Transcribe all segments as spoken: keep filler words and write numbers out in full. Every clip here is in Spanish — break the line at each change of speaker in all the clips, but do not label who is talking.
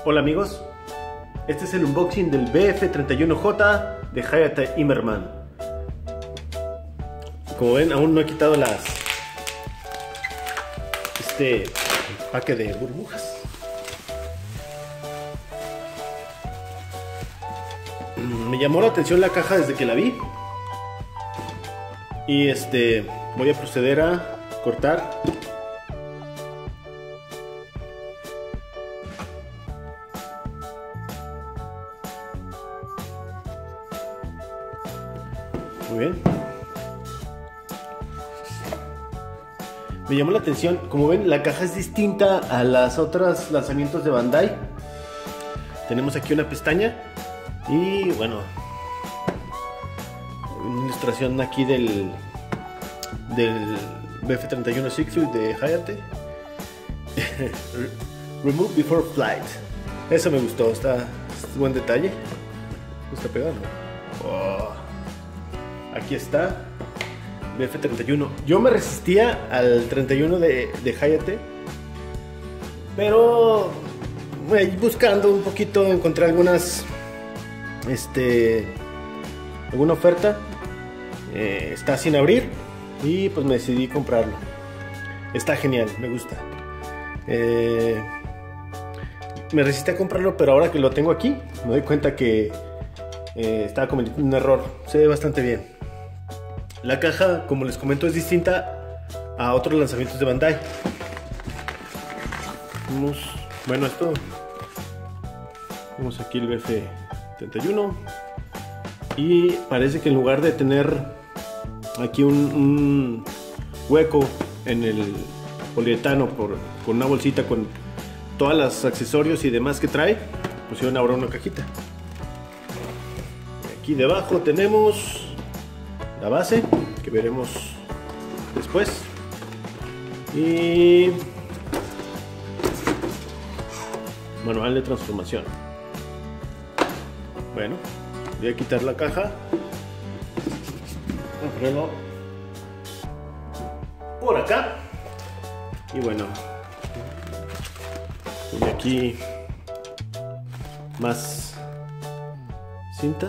Hola amigos, este es el unboxing del B F treinta y uno J de Hayate Immerman. Como ven, aún no he quitado las este empaque de burbujas. Me llamó la atención la caja desde que la vi y este voy a proceder a cortar. Muy bien. Me llamó la atención, como ven, la caja es distinta a las otras lanzamientos de Bandai. Tenemos aquí una pestaña y bueno, una ilustración aquí del del B F treinta y uno Siegfried de Hayate. Remove before flight. Eso me gustó, está es buen detalle. ¿Me está pegando? Oh. Aquí está B F treinta y uno. Yo me resistía al treinta y uno de, de Hayate, pero bueno, buscando un poquito encontré algunas este alguna oferta. Eh, está sin abrir y pues me decidí comprarlo. Está genial, me gusta. Eh, me resistí a comprarlo, pero ahora que lo tengo aquí me doy cuenta que eh, estaba cometiendo un error. Se ve bastante bien. La caja, como les comento, es distinta a otros lanzamientos de Bandai. Vamos, bueno, esto. Vemos aquí el B F treinta y uno. Y parece que en lugar de tener aquí un, un hueco en el poliuretano por, con una bolsita con todos los accesorios y demás que trae, pusieron ahora una cajita. Aquí debajo tenemos la base, que veremos después, y manual de transformación. Bueno, voy a quitar la caja, voy a ponerlo por acá y bueno, y aquí más cinta.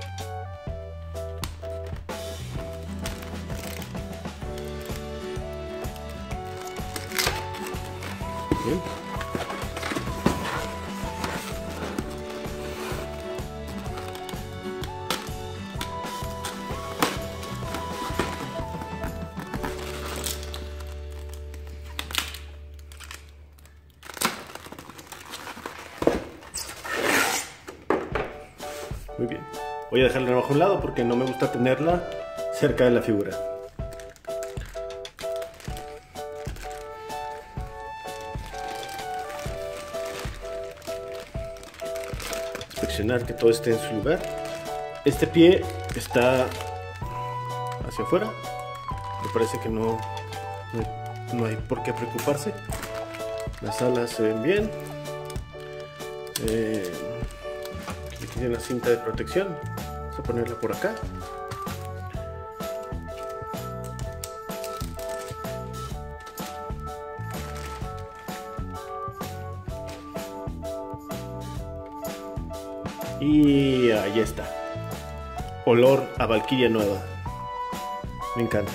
Bien. Muy bien. Voy a dejarla abajo a un lado porque no me gusta tenerla cerca de la figura. Inspeccionar que todo esté en su lugar. Este pie está hacia afuera. Me parece que no, no, no hay por qué preocuparse. Las alas se ven bien. Eh, aquí tiene la cinta de protección. Vamos a ponerla por acá. Y ahí está. Olor a Valkyria nueva. Me encanta.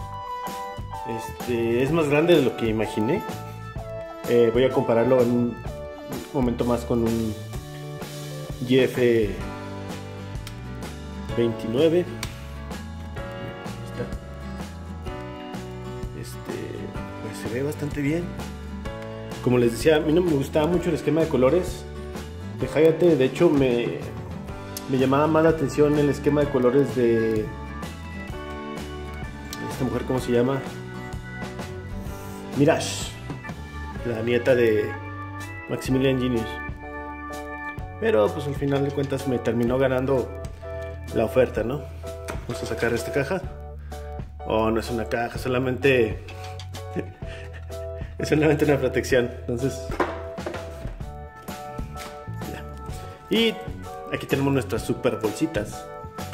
Este es más grande de lo que imaginé. Eh, voy a compararlo en un momento más con un G F veintinueve. Está. Este, pues se ve bastante bien. Como les decía, a mí no me gustaba mucho el esquema de colores de Hayate. De hecho me, me llamaba más la atención el esquema de colores de esta mujer, ¿cómo se llama? Mirage, la nieta de Maximilian Genius. Pero pues al final de cuentas me terminó ganando la oferta, ¿no? Vamos a sacar esta caja. Oh, no es una caja, solamente es solamente una protección. Entonces y aquí tenemos nuestras super bolsitas.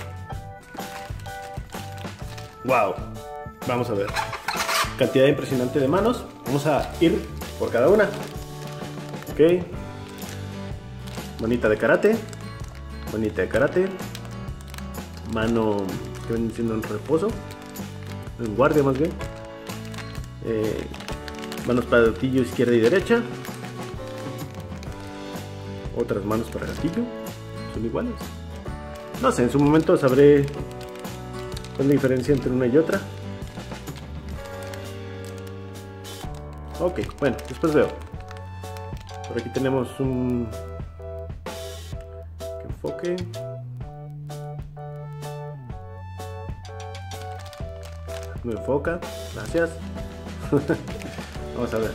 Wow, vamos a ver. Cantidad impresionante de manos. Vamos a ir por cada una. Ok. manita de karate, manita de karate, mano que viene siendo en reposo, en guardia más bien, eh, manos para gatillo izquierda y derecha, otras manos para gatillo, son iguales. No sé, en su momento sabré cuál es la diferencia entre una y otra. Ok, bueno, después veo. Por aquí tenemos un que enfoque. No enfoca, gracias. Vamos a ver.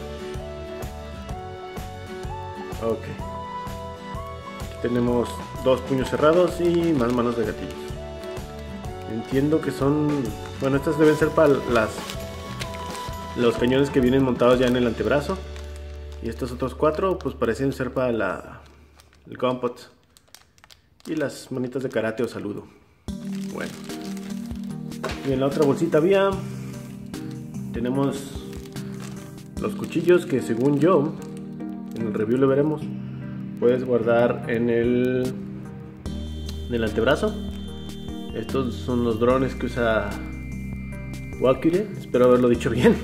Ok. Aquí tenemos dos puños cerrados y más manos de gatillos. Entiendo que son... Bueno, estas deben ser para las los cañones que vienen montados ya en el antebrazo. Y estos otros cuatro pues parecen ser para la, el gunpot y las manitas de karate o saludo. Bueno. Y en la otra bolsita había... Tenemos los cuchillos que según yo, en el review lo veremos, puedes guardar en el, en el antebrazo. Estos son los drones que usa Valkyrie, espero haberlo dicho bien.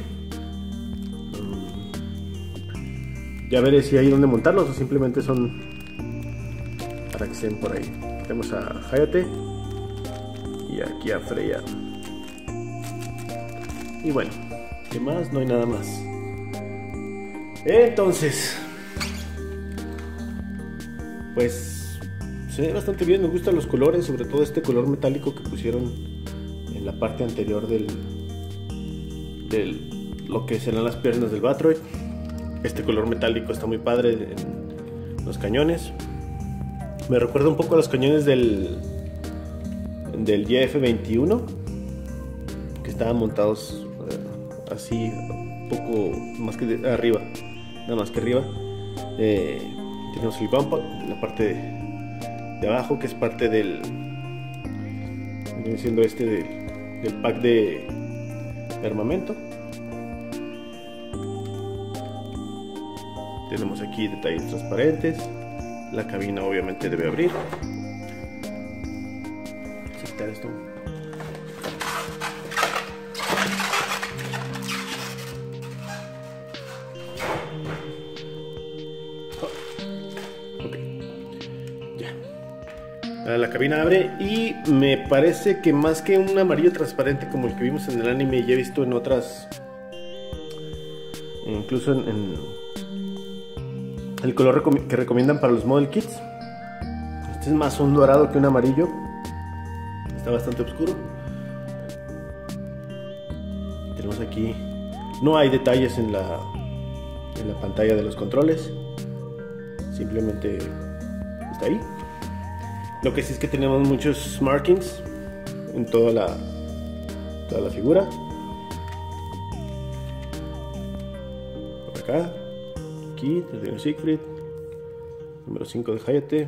Ya veré si hay donde montarlos o simplemente son para que estén por ahí. Tenemos a Hayate y aquí a Freya. Y bueno, ¿qué más? No hay nada más. Entonces, pues se ve bastante bien, me gustan los colores, sobre todo este color metálico que pusieron en la parte anterior del, del lo que serán las piernas del Batroid. Este color metálico está muy padre en los cañones. Me recuerda un poco a los cañones del del J F veintiuno, que estaban montados eh, así un poco más que de, arriba, nada más que arriba. Eh, tenemos el gunpot en la parte de, de abajo, que es parte del, viene siendo este del, del pack de, de armamento. Tenemos aquí detalles transparentes. La cabina obviamente debe abrir. Vamos a quitar esto. Oh. Ok. Ya. La cabina abre y me parece que más que un amarillo transparente como el que vimos en el anime y he visto en otras, incluso en, en el color que recomiendan para los model kits. Este es más un dorado que un amarillo. Está bastante oscuro. Tenemos aquí... No hay detalles en la, en la pantalla de los controles. Simplemente está ahí. Lo que sí es que tenemos muchos markings en toda la, toda la figura. Por acá. Aquí tenemos Siegfried, número cinco de Hayate.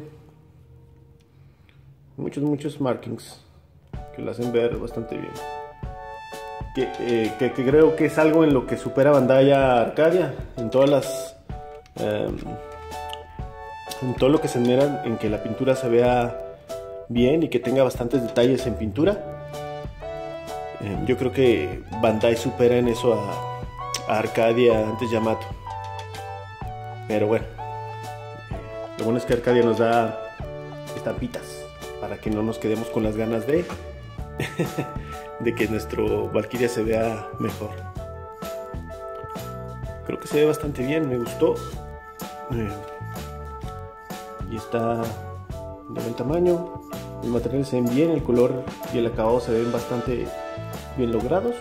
Muchos, muchos markings que lo hacen ver bastante bien. Que, eh, que, que creo que es algo en lo que supera Bandai a Arcadia. En todas las. Um, en todo lo que se esmeran en que la pintura se vea bien y que tenga bastantes detalles en pintura. Eh, yo creo que Bandai supera en eso a, a Arcadia, antes Yamato. Pero bueno, lo bueno es que Arcadia nos da estampitas para que no nos quedemos con las ganas de de que nuestro Valkyria se vea mejor. Creo que se ve bastante bien, me gustó. Eh, y está de buen tamaño. Los materiales se ven bien, el color y el acabado se ven bastante bien logrados.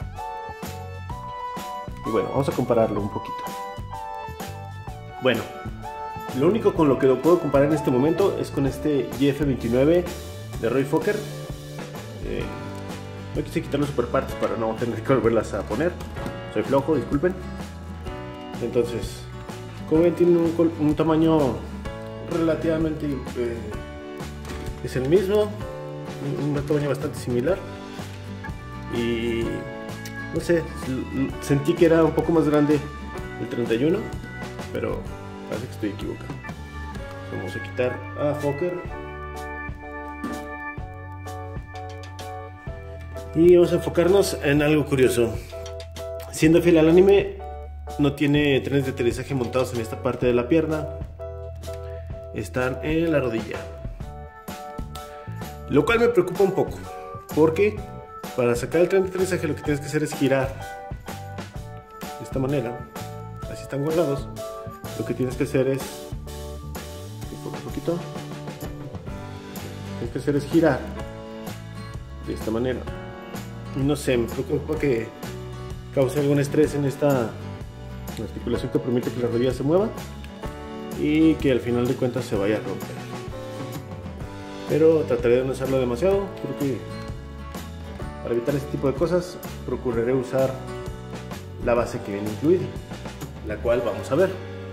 Y bueno, vamos a compararlo un poquito. Bueno, lo único con lo que lo puedo comparar en este momento es con este J F veintinueve de Roy Fokker. Eh, no quise quitar las super partes para no tener que volverlas a poner. Soy flojo, disculpen. Entonces, como ven, tiene un, un tamaño relativamente eh, es el mismo, un, un tamaño bastante similar. Y no sé, sentí que era un poco más grande el treinta y uno. Pero parece que estoy equivocado. Vamos a quitar a Fokker. Y vamos a enfocarnos en algo curioso. Siendo fiel al anime, no tiene trenes de aterrizaje montados en esta parte de la pierna. Están en la rodilla. Lo cual me preocupa un poco, porque para sacar el tren de aterrizaje lo que tienes que hacer es girar de esta manera. Así están guardados. Lo que tienes que hacer es un poquito. Lo que tienes que hacer es girar de esta manera. Y no sé, me preocupa que cause algún estrés en esta articulación que permite que la rodilla se mueva y que al final de cuentas se vaya a romper. Pero trataré de no usarlo demasiado. Creo que para evitar este tipo de cosas procuraré usar la base que viene incluida, la cual vamos a ver.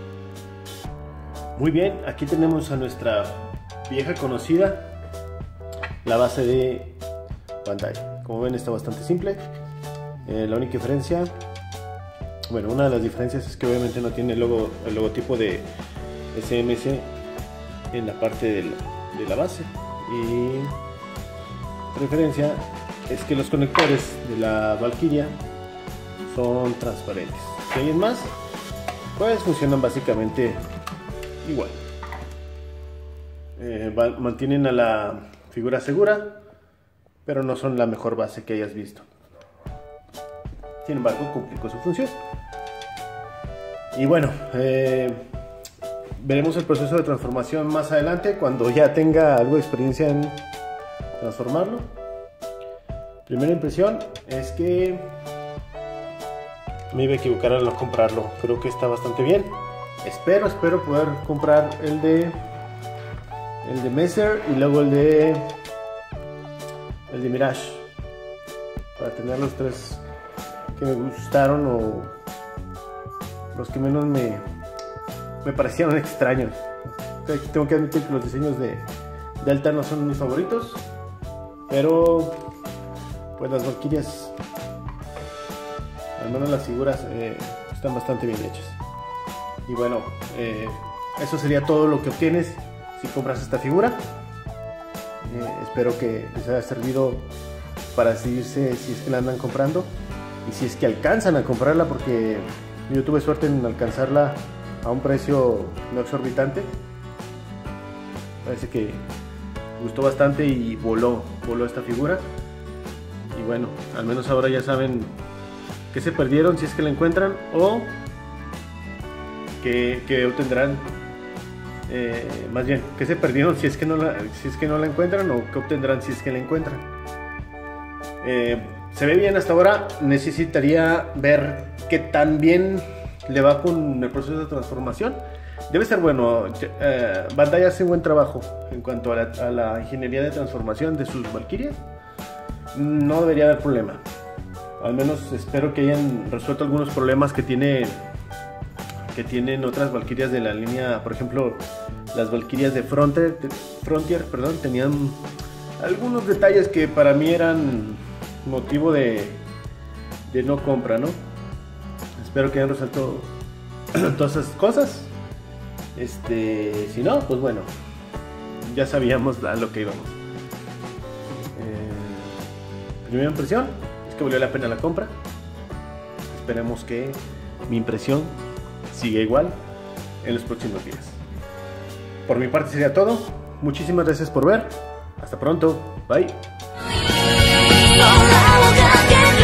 Muy bien, aquí tenemos a nuestra vieja conocida, la base de Bandai. Como ven, está bastante simple. Eh, la única diferencia, bueno, una de las diferencias es que obviamente no tiene el, logo, el logotipo de S M C en la parte de la, de la base. Y la diferencia es que los conectores de la Valkyria son transparentes. Si hay más, pues funcionan básicamente igual. Eh, mantienen a la figura segura, pero no son la mejor base que hayas visto. Sin embargo, cumplen con su función. Y bueno, eh, veremos el proceso de transformación más adelante, cuando ya tenga algo de experiencia en transformarlo. Primera impresión es que me iba a equivocar al no comprarlo. Creo que está bastante bien. Espero, espero poder comprar el de el de Messer y luego el de el de Mirage, para tener los tres que me gustaron o los que menos me, me parecieron extraños. Tengo que admitir que los diseños de Delta no son mis favoritos, pero pues las Valkyrias, al menos las figuras, eh, están bastante bien hechas. Y bueno, eh, eso sería todo lo que obtienes si compras esta figura. Eh, espero que les haya servido para decidirse si es que la andan comprando y si es que alcanzan a comprarla, porque yo tuve suerte en alcanzarla a un precio no exorbitante. Parece que gustó bastante y voló, voló esta figura. Y bueno, al menos ahora ya saben que se perdieron si es que la encuentran, o que, que obtendrán, eh, más bien, que se perdieron si es que no la, si es que no la encuentran, o que obtendrán si es que la encuentran. Eh, se ve bien hasta ahora. Necesitaría ver qué tan bien le va con el proceso de transformación. Debe ser bueno. eh, Bandai hace un buen trabajo en cuanto a la, a la ingeniería de transformación de sus Valkyrias. No debería haber problema. Al menos espero que hayan resuelto algunos problemas que tiene que tienen otras Valkyrias de la línea. Por ejemplo, las Valkyrias de Frontier, de Frontier perdón, tenían algunos detalles que para mí eran motivo de, de no compra, ¿no? Espero que hayan resuelto todas esas cosas. Este, si no, pues bueno, ya sabíamos a lo que íbamos. Eh, primera impresión es que valió la pena la compra. Esperemos que mi impresión siga igual en los próximos días. Por mi parte sería todo. Muchísimas gracias por ver. Hasta pronto. Bye.